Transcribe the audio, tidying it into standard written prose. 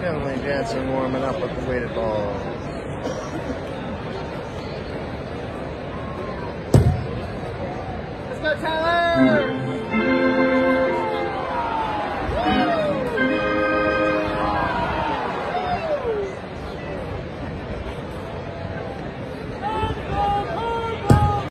Kenley Jansen warming up with the weighted ball. Let's go, Tyler!